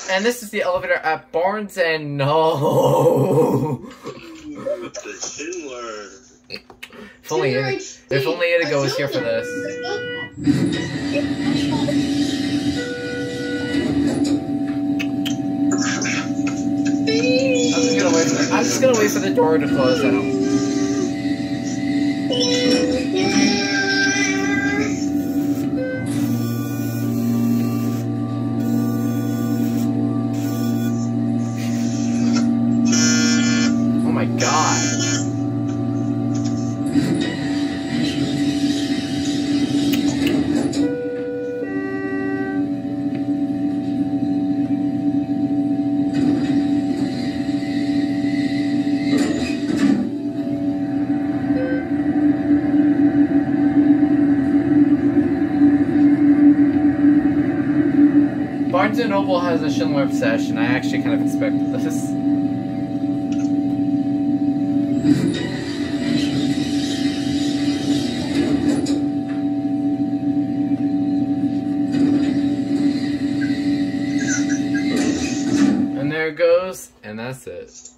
And this is the elevator at Barnes and No. The Schindler. If only Inigo was here for this. I'm just gonna wait for the door to close out. Oh my god. Barnes & Noble has a Schindler obsession. I actually kind of expected this. And there it goes, and that's it.